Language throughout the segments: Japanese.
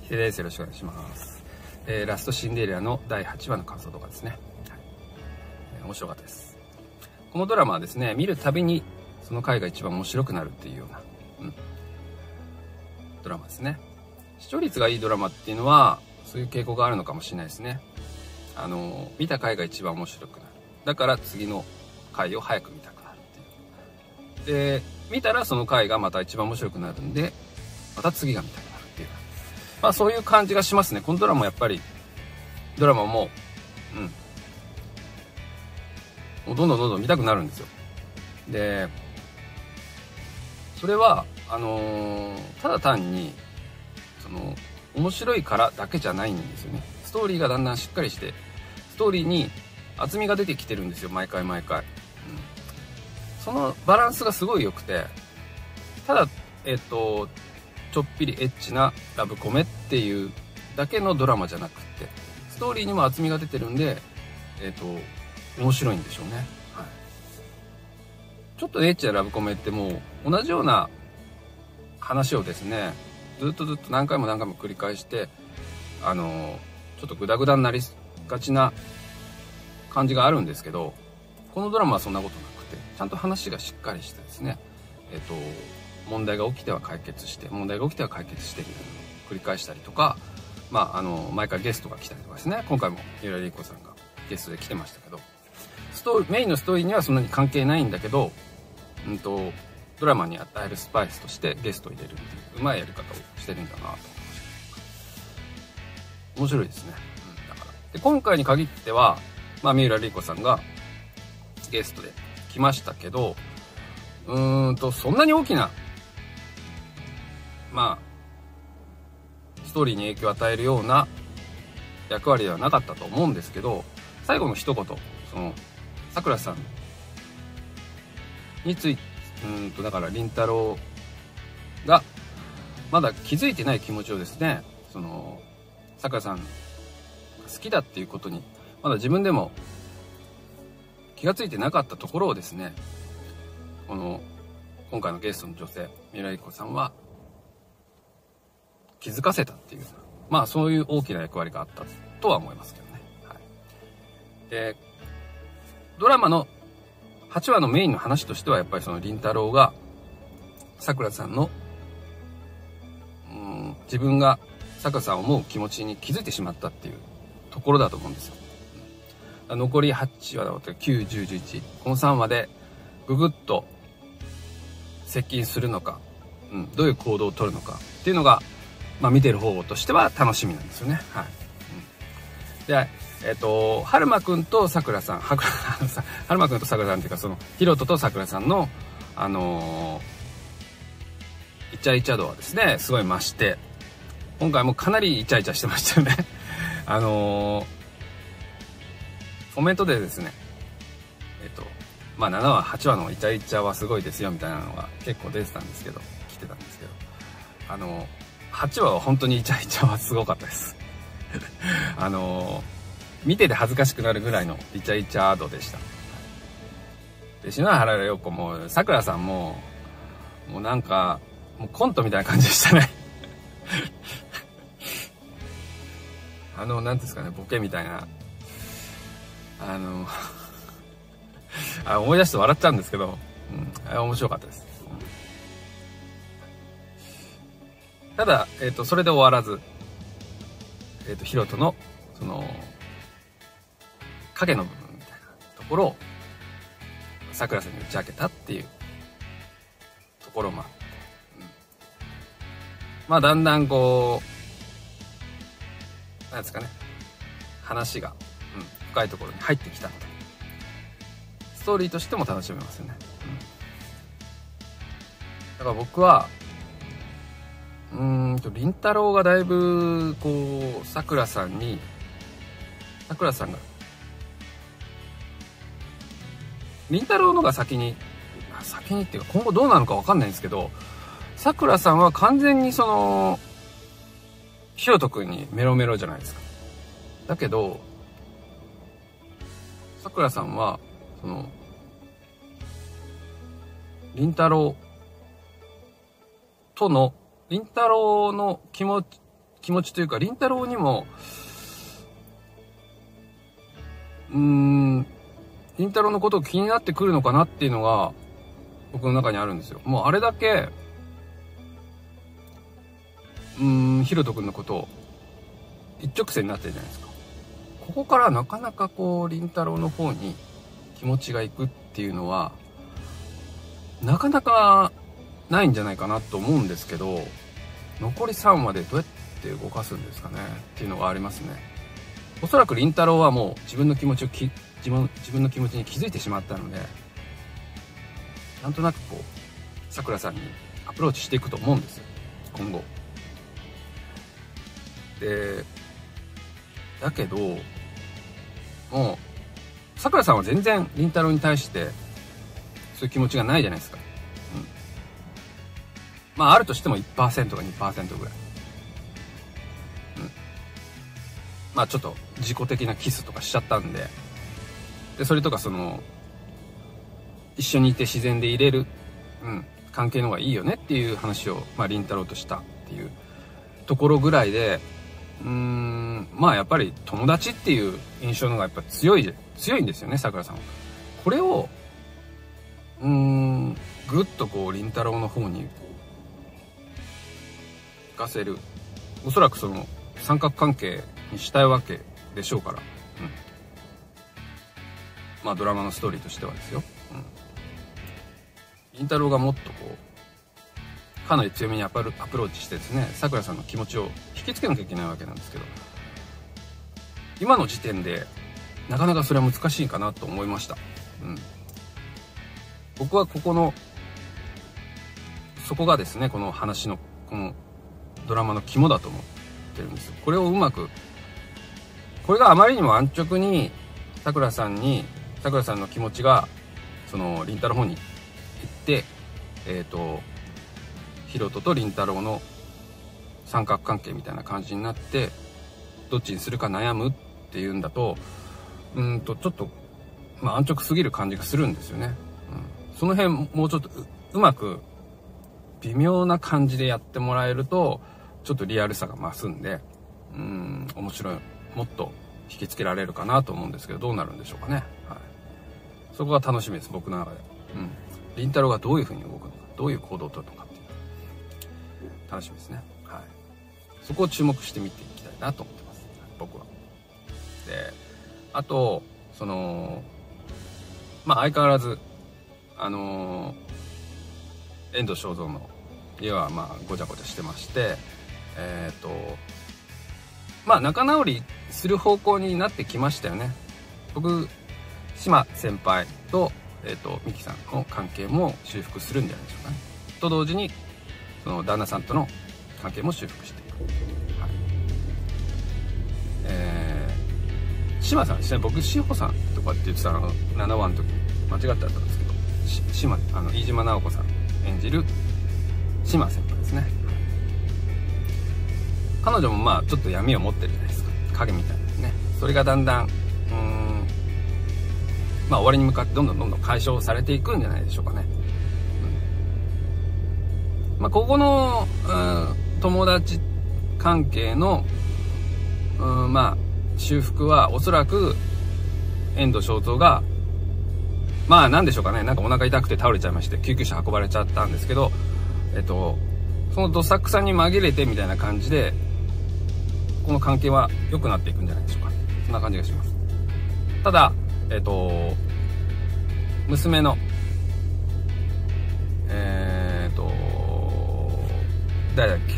ヒデです。よろしくお願いします。ラストシンデレラの第8話の感想動画ですね。面白かったです。このドラマはですね、見るたびにその回が一番面白くなるっていうような、ドラマですね。視聴率がいいドラマっていうのはそういう傾向があるのかもしれないですね。見た回が一番面白くなる。だから次の回を早く見たくなるっていう。で、見たらその回がまた一番面白くなるんで、また次が見たくなるっていう。まあそういう感じがしますね。このドラマもやっぱり、ドラマも、もうどんどん見たくなるんですよ。で、それは、ただ単に、面白いからだけじゃないんですよね。ストーリーがだんだんしっかりして、ストーリーに厚みが出てきてるんですよ、毎回。そのバランスがすごい良くて、ただ、ちょっぴりエッチなラブコメっていうだけのドラマじゃなくって、ストーリーにも厚みが出てるんで、面白いんでしょうね。はい。ちょっとエッチなラブコメってもう同じような話をですね、ずっと何回も繰り返して、ちょっとグダグダになりがちな感じがあるんですけど、このドラマはそんなことなくて、ちゃんと話がしっかりしてですね、問題が起きては解決してみたいなのを繰り返したりとか、毎回ゲストが来たりとかですね、今回も三浦璃子さんがゲストで来てましたけど、メインのストーリーにはそんなに関係ないんだけど、ドラマに与えるスパイスとしてゲストを入れるっていううまいやり方をしてるんだなと思いました。面白いですね。だからで今回に限っては、三浦璃子さんがゲストで来ましたけど、そんなに大きなストーリーに影響を与えるような役割ではなかったと思うんですけど、最後の一言、さくらさんについて、だから凛太郎がまだ気づいてない気持ちをですね、さくらさんが好きだっていうことにまだ自分でも気がついてなかったところをですね、今回のゲストの女性三浦璃子さんは気づかせたっていう、そういう大きな役割があったとは思いますけどね。はい。で、ドラマの8話のメインの話としてはやっぱり凛太郎がさくらさんの自分がさくらさんを思う気持ちに気づいてしまったっていうところだと思うんですよ。残り8話だと9、10、11、この3話でぐぐっと接近するのか、どういう行動を取るのかっていうのが、見てる方としては楽しみなんですよね。はい。で、春馬くんとさくらさん、春馬くんとさくらさんっていうか、ヒロトとさくらさんのイチャイチャ度はですね、すごい増して、今回もかなりイチャイチャしてましたよね。コメントでですね、7話、8話のイチャイチャはすごいですよみたいなのが結構出てたんですけど、来てたんですけど、8話は本当にイチャイチャはすごかったです。見てて恥ずかしくなるぐらいのイチャイチャ度でした。で、篠原涼子も、さくらさんも、もうなんか、もうコントみたいな感じでしたね。なんですかね、ボケみたいな。思い出して笑っちゃうんですけど、面白かったです。ただ、それで終わらず、ヒロトの、影の部分みたいなところを、さくらさんに打ち明けたっていうところもあって、だんだんなんですかね、話が、深いところに入ってきたので、ストーリーとしても楽しめますよね。だから僕は、凛太郎がだいぶさくらさんが凛太郎のが先にっていうか、今後どうなのか分かんないんですけど、さくらさんは完全にひろとくんにメロメロじゃないですか。だけどさくらさんは凛太郎の気持気持ちというか、凛太郎にも、凛太郎のことを気になってくるのかなっていうのが、僕の中にあるんですよ。もうあれだけ、ひろとくんのことを一直線になってるじゃないですか。ここからなかなかこう、凛太郎の方に気持ちがいくっていうのは、なかなかないんじゃないかなと思うんですけど、残り3話でどうやって動かすんですかねっていうのがありますね。おそらく凛太郎はもう自分の気持ちに気づいてしまったので、なんとなくこう、さくらさんにアプローチしていくと思うんですよ、今後。で、だけど、もう、さくらさんは全然凛太郎に対して、そういう気持ちがないじゃないですか。まあ、あるとしても 1% か 2% ぐらい。まあ、ちょっと自己的なキスとかしちゃったんで、で、それとか一緒にいて自然でいれる、関係の方がいいよねっていう話を、まあ、凛太郎としたっていうところぐらいで、まあ、やっぱり友達っていう印象の方がやっぱ強いんですよね、さくらさんは。これを、ぐっとこう、凛太郎の方に行かせる。おそらく三角関係にしたいわけでしょうから。まあ、ドラマのストーリーとしてはですよ。凛太郎がもっとこう、かなり強めにアプローチしてですね、さくらさんの気持ちを引きつけなきゃいけないわけなんですけど、今の時点で、なかなかそれは難しいかなと思いました。僕はそこがですね、この話の、このドラマの肝だと思ってるんですよ。これをこれがあまりにも安直に、さくらさんの気持ちが、凛太郎の方に行って、ひろとと凛太郎の三角関係みたいな感じになって、どっちにするか悩むっていうんだと、ちょっと、まあ、安直すぎる感じがするんですよね。その辺もうちょっとうまく微妙な感じでやってもらえるとちょっとリアルさが増すんで、面白い、もっと引きつけられるかなと思うんですけど、どうなるんでしょうかね。そこが楽しみです、僕の中で。凛太郎がどういう風に動くのか、どういう行動をとるのかっていう楽しみですね。そこを注目して見ていきたいなと思ってます、僕は。で、あとまあ相変わらず遠藤正造の家はまあごちゃごちゃしてまして、まあ仲直りする方向になってきましたよね。僕、島先輩とミキさんの関係も修復するんじゃないでしょうかね。と同時に旦那さんとの関係も修復していく。島さんですね。僕、志保さんとかって言ってたの7話の時間違ってあったんですけど、飯島直子さん演じる島先輩ですね。彼女もまあちょっと闇を持ってるじゃないですか、影みたいなね。それがだんだんまあ終わりに向かってどんどん解消されていくんじゃないでしょうかね。まあここの友達関係のまあ修復はおそらく遠藤正造がまあなんでしょうかね、なんかお腹痛くて倒れちゃいまして救急車運ばれちゃったんですけど、そのどさくさに紛れてみたいな感じでこの関係は良くなっていくんじゃないでしょうか。そんな感じがします。ただ娘の誰だっけ、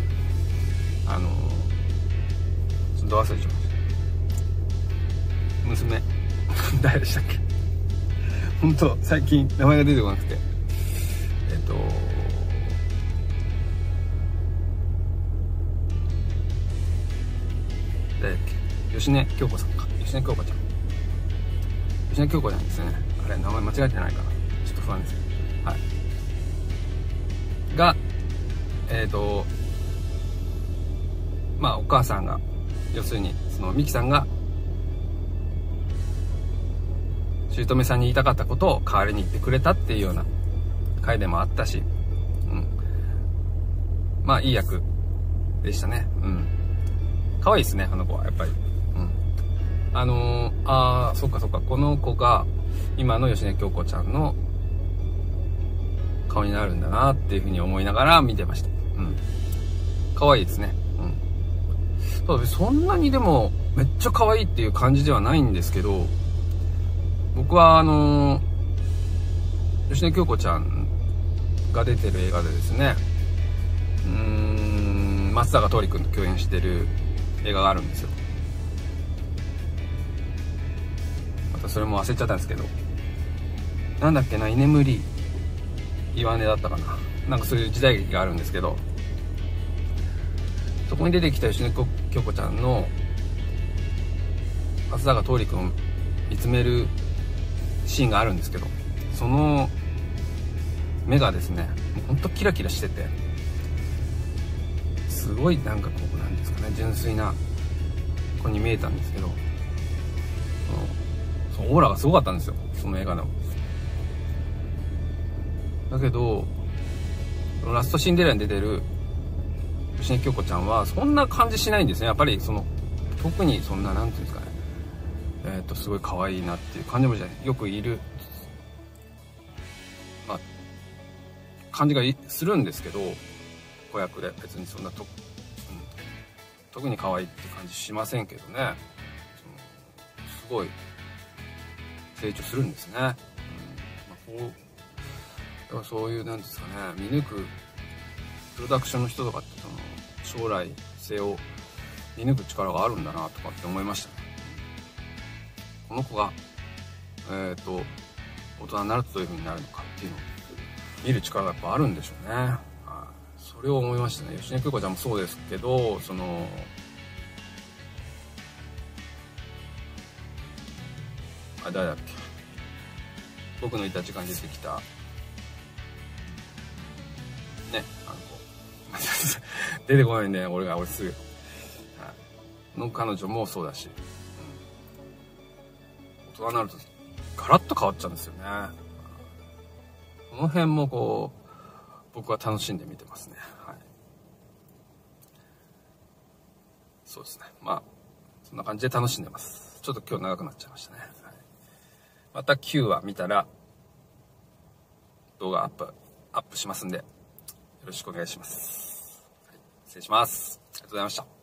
ちょっと忘れちゃいました。娘誰でしたっけ、本当最近名前が出てこなくて、誰だっけ、芳根京子さんか、芳根京子ちゃん、芳根京子ちゃんですね。あれ名前間違えてないかな、ちょっと不安ですけど、がまあお母さんが、要するにミキさんが姑さんに言いたかったことを代わりに言ってくれたっていうような回でもあったし、まあいい役でしたね。 可愛いですね、あの子は、やっぱり。うん。そっかそっか、この子が、今の芳根京子ちゃんの顔になるんだなっていうふうに思いながら見てました。うん。可愛いですね。うん。ただ、そんなにでも、めっちゃ可愛いっていう感じではないんですけど、僕は芳根京子ちゃんが出てる映画でですね、松坂桃李君と共演してる映画があるんですよ。またそれも忘れちゃったんですけど、なんだっけな、居眠り岩根だったかな、なんかそういう時代劇があるんですけど、そこに出てきた芳根京子ちゃんの松坂桃李君を見つめるシーンがあるんですけど、その目がですね、もうほんとキラキラしてて、すごいなんかこう、なんですかね、純粋な子に見えたんですけど、そのオーラがすごかったんですよ、その映画の。だけどラストシンデレラに出てる芳根京子ちゃんはそんな感じしないんですね。やっぱり特にそんな、なんていうんですかね、すごい可愛いなっていう感じもじゃない、よくいる、まあ感じがするんですけど、子役で別にそんな特に可愛いって感じしませんけどね。すごい成長するんですね。そういう、なんですかね、見抜くプロダクションの人とかって将来性を見抜く力があるんだなとかって思いましたね。この子が大人になるとどういう風になるのかっていうのを見る力がやっぱあるんでしょうね。それを思いましたね。芳根京子ちゃんもそうですけど、誰だっけ、僕のいた時間に出てきたね、出てこないんで、俺すぐの彼女もそうだし、大人になるとガラッと変わっちゃうんですよね。この辺もこう僕は楽しんで見てますね。はい、そうですね。まあそんな感じで楽しんでます。ちょっと今日長くなっちゃいましたね。はい、また9話見たら動画アップしますんで、よろしくお願いします。はい、失礼します。ありがとうございました。